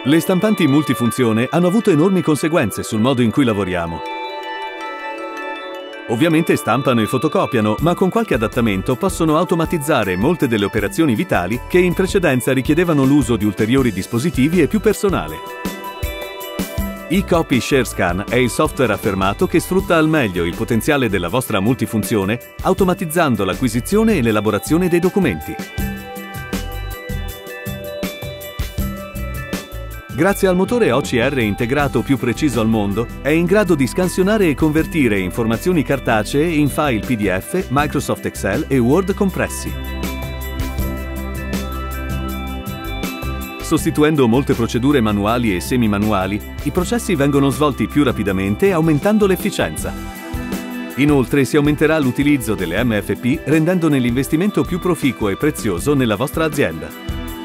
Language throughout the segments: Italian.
Le stampanti multifunzione hanno avuto enormi conseguenze sul modo in cui lavoriamo. Ovviamente stampano e fotocopiano, ma con qualche adattamento possono automatizzare molte delle operazioni vitali che in precedenza richiedevano l'uso di ulteriori dispositivi e più personale. eCopy ShareScan è il software affermato che sfrutta al meglio il potenziale della vostra multifunzione, automatizzando l'acquisizione e l'elaborazione dei documenti. Grazie al motore OCR integrato più preciso al mondo, è in grado di scansionare e convertire informazioni cartacee in file PDF, Microsoft Excel e Word compressi. Sostituendo molte procedure manuali e semi-manuali, i processi vengono svolti più rapidamente, aumentando l'efficienza. Inoltre si aumenterà l'utilizzo delle MFP, rendendone l'investimento più proficuo e prezioso nella vostra azienda.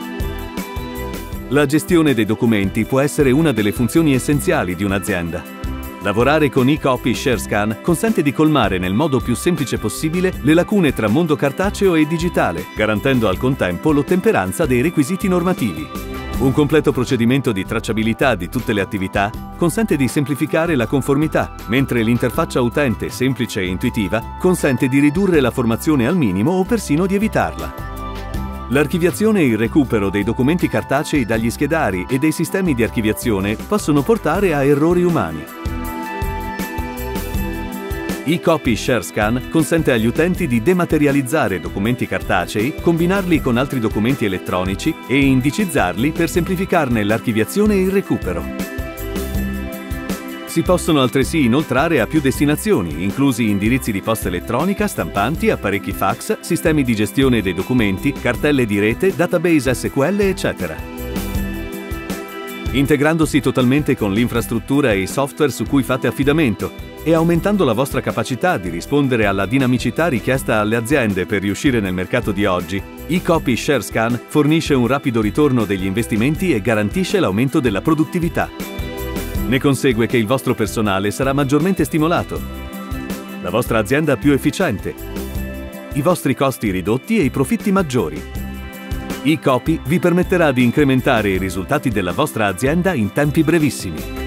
La gestione dei documenti può essere una delle funzioni essenziali di un'azienda. Lavorare con eCopy ShareScan consente di colmare nel modo più semplice possibile le lacune tra mondo cartaceo e digitale, garantendo al contempo l'ottemperanza dei requisiti normativi. Un completo procedimento di tracciabilità di tutte le attività consente di semplificare la conformità, mentre l'interfaccia utente semplice e intuitiva consente di ridurre la formazione al minimo o persino di evitarla. L'archiviazione e il recupero dei documenti cartacei dagli schedari e dei sistemi di archiviazione possono portare a errori umani. eCopy ShareScan consente agli utenti di dematerializzare documenti cartacei, combinarli con altri documenti elettronici e indicizzarli per semplificarne l'archiviazione e il recupero. Si possono altresì inoltrare a più destinazioni, inclusi indirizzi di posta elettronica, stampanti, apparecchi fax, sistemi di gestione dei documenti, cartelle di rete, database SQL, eccetera. Integrandosi totalmente con l'infrastruttura e i software su cui fate affidamento e aumentando la vostra capacità di rispondere alla dinamicità richiesta alle aziende per riuscire nel mercato di oggi, eCopy ShareScan fornisce un rapido ritorno degli investimenti e garantisce l'aumento della produttività. Ne consegue che il vostro personale sarà maggiormente stimolato, la vostra azienda più efficiente, i vostri costi ridotti e i profitti maggiori. eCopy vi permetterà di incrementare i risultati della vostra azienda in tempi brevissimi.